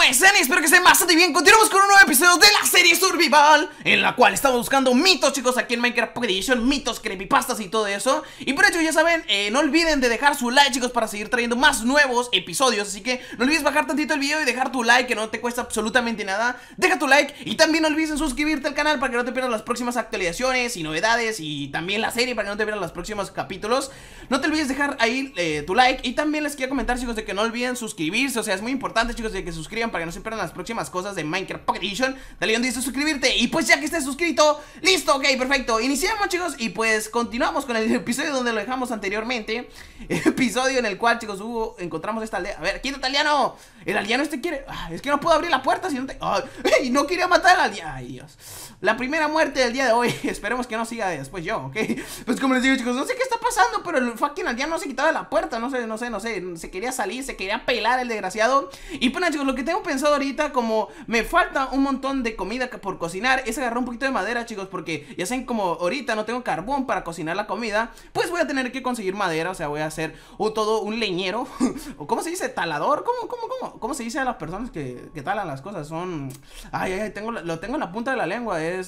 están? Espero que estén bastante bien. Continuamos con un nuevo episodio de la serie Survival, en la cual estamos buscando mitos, chicos, aquí en Minecraft Pocket Edition. Mitos, creepypastas y todo eso. Y por hecho, ya saben, no olviden de dejar su like, chicos, para seguir trayendo más nuevos episodios. Así que no olvides bajar tantito el video y dejar tu like, que no te cuesta absolutamente nada. Deja tu like y también no olvides suscribirte al canal para que no te pierdas las próximas actualizaciones y novedades. Y también la serie para que no te pierdas los próximos capítulos. No te olvides dejar ahí tu like. Y también les quería comentar, chicos, de que no olviden suscribirse. O sea, es muy importante, chicos, de que se suscriban para que no se pierdan las próximas cosas de Minecraft Pocket Edition. Dale donde dice suscribirte. Y pues ya que estés suscrito, listo, ok, perfecto. Iniciamos, chicos, y pues continuamos con el episodio donde lo dejamos anteriormente. El episodio en el cual, chicos, encontramos esta aldea. A ver, quítate, aldeano. El aldeano quiere... es que no puedo abrir la puerta si no te... ¡Ey! No quería matar al aldeano. Ay, Dios. La primera muerte del día de hoy. Esperemos que no siga después yo, ok. Pues como les digo, chicos, no sé qué está pasando, pero el fucking aldeano no se quitaba de la puerta. No sé. Se quería salir, se quería pelar el desgraciado. Y pues, chicos, lo que tengo pensado ahorita, como me falta un montón de comida por cocinar, es agarrar un poquito de madera, chicos, porque ya saben, como ahorita no tengo carbón para cocinar la comida, pues voy a tener que conseguir madera. O sea, voy a hacer todo un leñero. ¿O cómo se dice? ¿Talador? ¿Cómo se dice a las personas que talan las cosas? Son... Ay, lo tengo en la punta de la lengua. Es...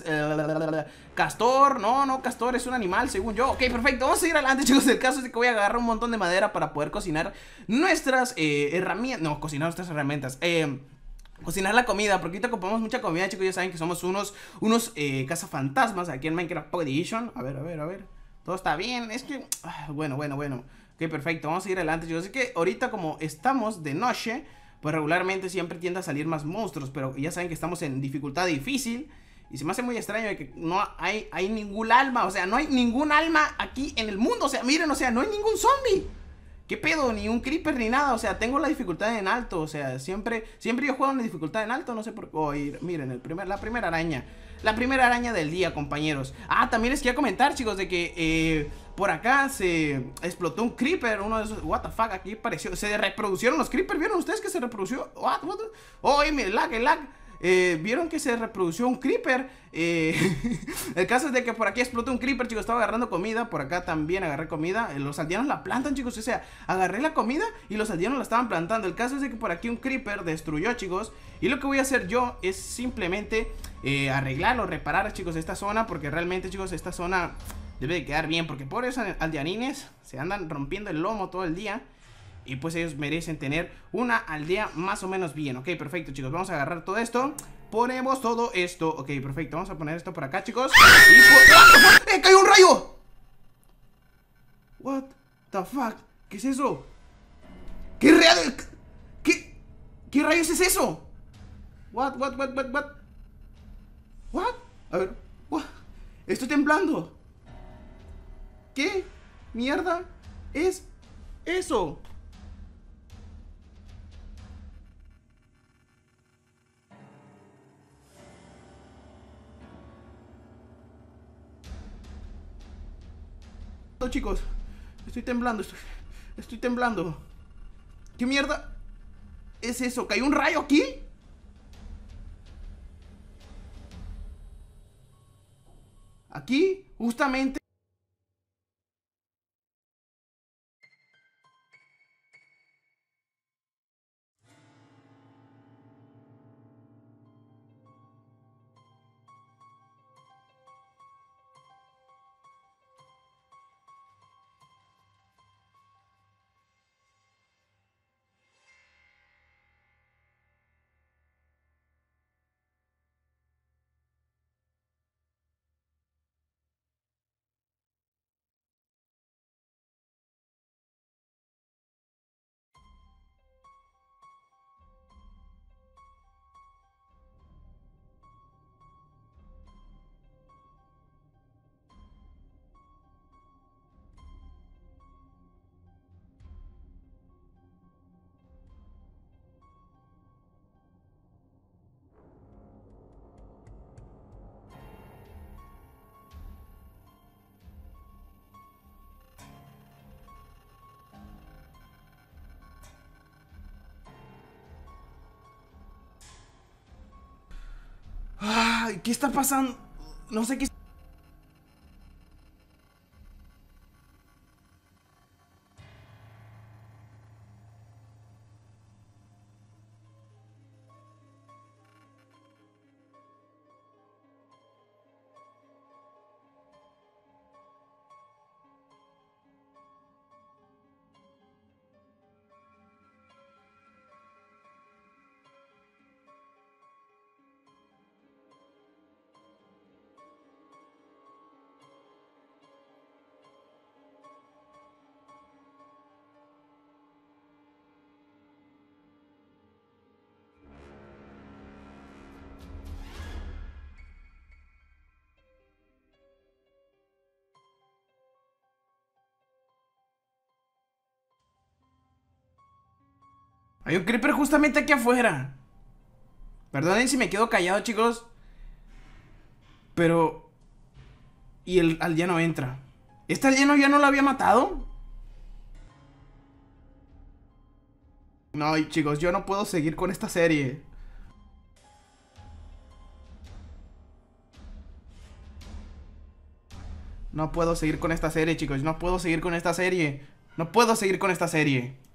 castor. No, castor es un animal, según yo. Ok, perfecto, vamos a seguir adelante, chicos. El caso es que voy a agarrar un montón de madera para poder cocinar nuestras herramientas. No, cocinar nuestras herramientas. Cocinar la comida, porque ahorita ocupamos mucha comida, chicos. Ya saben que somos unos cazafantasmas aquí en Minecraft Pocket Edition. A ver. Todo está bien, es que... bueno. Ok, perfecto, vamos a seguir adelante, chicos. Así que ahorita, como estamos de noche, pues regularmente siempre tiende a salir más monstruos. Pero ya saben que estamos en dificultad difícil. Y se me hace muy extraño de que no hay ningún alma. O sea, no hay ningún alma aquí en el mundo. O sea, miren, o sea, no hay ningún zombie. ¿Qué pedo? Ni un creeper ni nada. O sea, tengo la dificultad en alto. O sea, siempre yo juego en la dificultad en alto. No sé por qué. Miren, la primera araña. La primera araña del día, compañeros. También les quería comentar, chicos, de que por acá se explotó un creeper. Uno de esos... What the fuck, aquí apareció. Se reproducieron los creepers. ¿Vieron ustedes que se reprodució? What? Oh, el lag. Vieron que se reprodució un creeper. El caso es de que por aquí explotó un creeper, chicos. Estaba agarrando comida, por acá también agarré comida. Los aldeanos la plantan, chicos. O sea, agarré la comida y los aldeanos la estaban plantando. El caso es de que por aquí un creeper destruyó, chicos. Y lo que voy a hacer yo es simplemente arreglar o reparar, chicos, esta zona. Porque realmente, chicos, esta zona debe de quedar bien. Porque pobres aldeanines se andan rompiendo el lomo todo el día. Y pues ellos merecen tener una aldea más o menos bien. Ok, perfecto, chicos, vamos a agarrar todo esto. Ponemos todo esto. Ok, perfecto, vamos a poner esto por acá, chicos. Y ¡cayó un rayo! What the fuck, ¿qué es eso? ¿Qué rayo? ¿Qué rayos es eso? What? A ver, what? Estoy temblando. ¿Qué mierda es eso? Chicos, estoy temblando. Estoy temblando. ¿Qué mierda es eso? ¿Cayó un rayo aquí? Aquí, justamente. Ay, ¿qué está pasando? No sé qué. Hay un creeper justamente aquí afuera. Perdonen si me quedo callado, chicos. Pero... Y el aldeano entra. ¿Este aldeano ya no lo había matado? No, chicos, yo no puedo seguir con esta serie. No puedo seguir con esta serie, chicos. No puedo seguir con esta serie. No puedo seguir con esta serie.